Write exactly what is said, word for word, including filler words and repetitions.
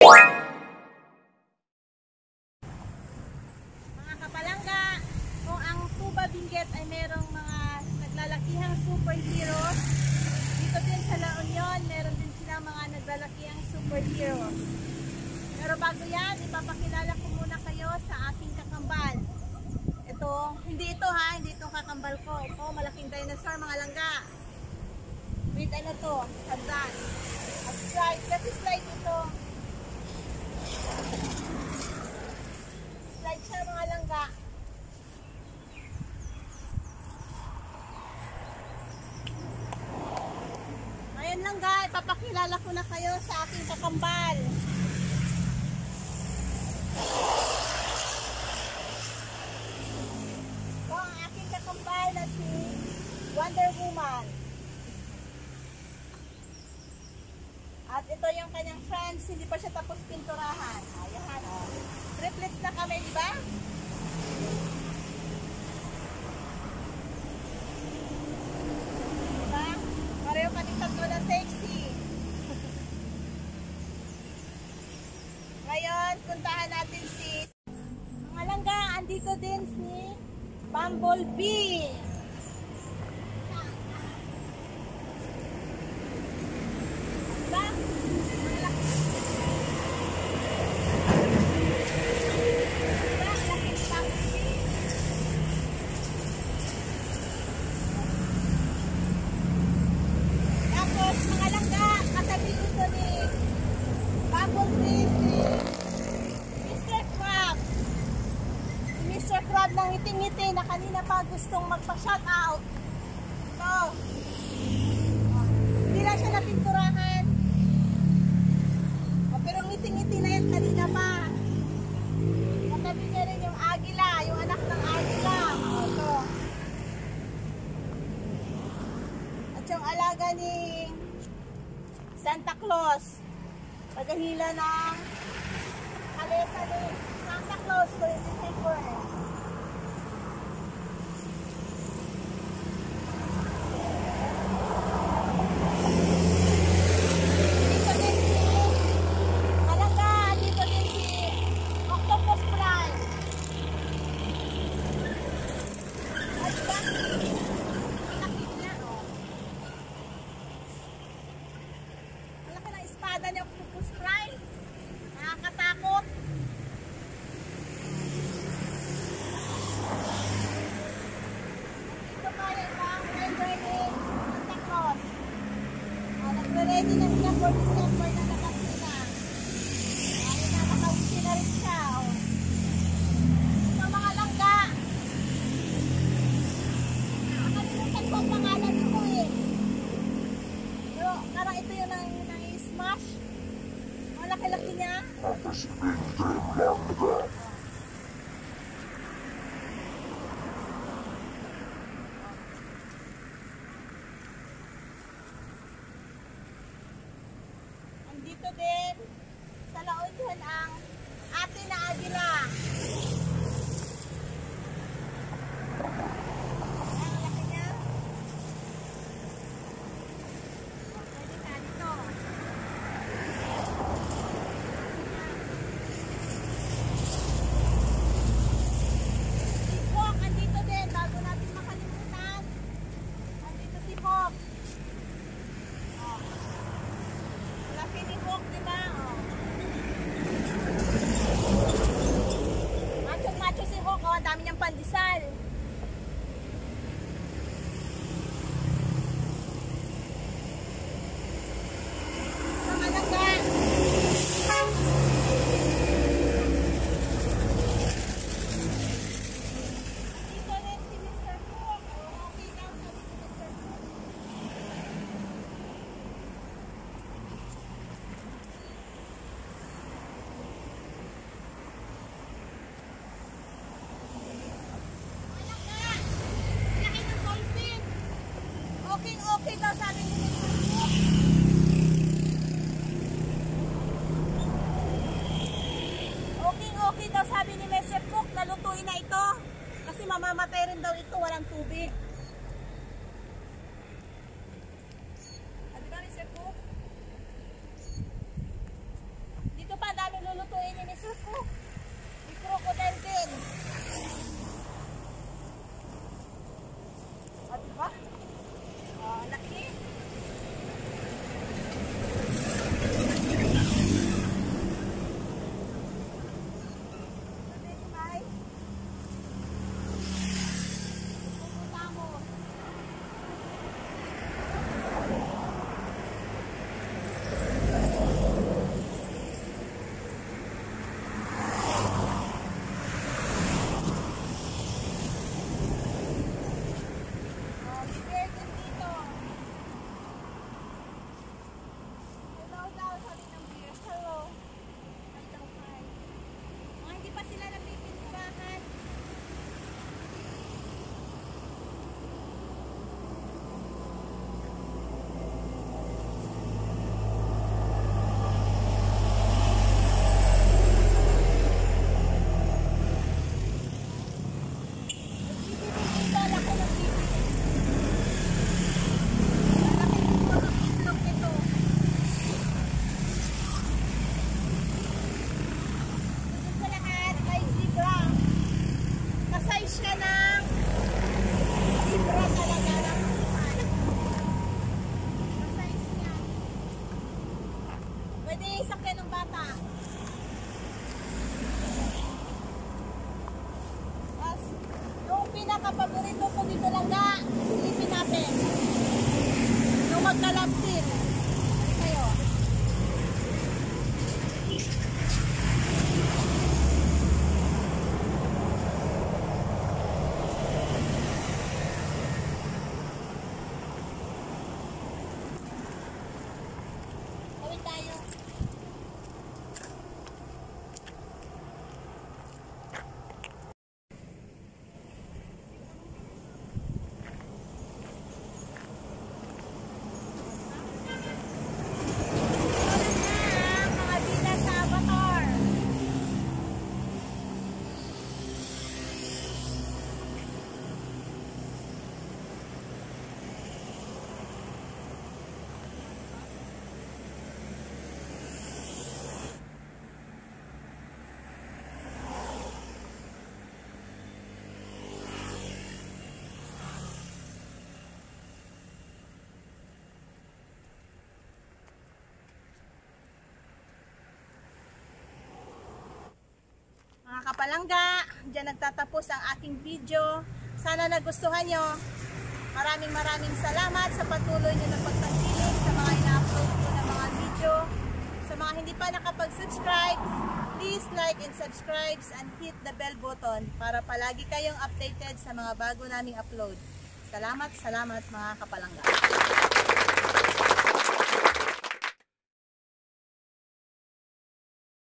Mga kapalangga, kung ang Tuba Benguet ay merong mga naglalakihang superheroes, dito din sa La Union, meron din silang mga naglalakihang superheroes. Pero bago yan, ipapakilala ko muna kayo sa aking kakambal. Ito, hindi ito ha, hindi itong kakambal ko. Ito, malaking dinosaur mga langga. With ano to, hagdan. At slide, kasi slide ito. Slide siya mga langga. Ngayon langga, ipapakilala ko na kayo sa aking kakambal. Ito ang aking kakambal na si Wonder Woman. At ito yung kanyang friends, hindi pa siya tapos pinturahan. Ayan, oh. Triplets na kami, di ba? Diba? Pareho kami tatlo na sexy. Ngayon, puntahan natin si mga langga, andito din si Bumblebee. Ng ngiti-ngiti na kanina pa gustong magpa-shout out. So, hindi lang siya napinturahan. O, pero ngiti-ngiti na yan kanina pa. Katabi niya rin yung agila, yung anak ng agila. O, so. At yung alaga ni Santa Claus. Paghahila ng kalesa ni Santa Claus to yung December. Espada ni Octopus Prime. Nakakatakot. Dito pa yung ibang member ni Santa Claus. Oh, nagre-ready na sila for December na labas nila. Ayun na, nakawisi na rin siya. Oh. Ito mga langga. Nakalimutan ko ang pangalan nito eh. Pero parang ito yung nang smash. Ang laki-laki niya. Andito din sa La Union ang ate na agila. Ang laki niya. Pwede ka dito. Ang dami niyang pandesal. Mga langga. Dito rin si Mister Cook. Okay lang sabi si Mister Cook. Okay daw sabi ni Mister Cook. Okay, okay daw sabi ni Mister Cook. Nalutuin na ito. Kasi mamamatay rin daw ito. Walang tubig. Ah, diba Mister Cook? Dito pa Pwede sakyan ng bata. Tapos, yung pinaka-paborito ko dito lang nga, silipin natin. Yung magkalapsin. Hindi kayo. Gawin tayo. Mga kapalangga, dyan nagtatapos ang aking video. Sana nagustuhan nyo. Maraming maraming salamat sa patuloy nyo na pagtangkilik sa mga ina-upload ko na mga video. Sa mga hindi pa nakapag-subscribe, please like and subscribe and hit the bell button para palagi kayong updated sa mga bago naming upload. Salamat, salamat mga kapalangga.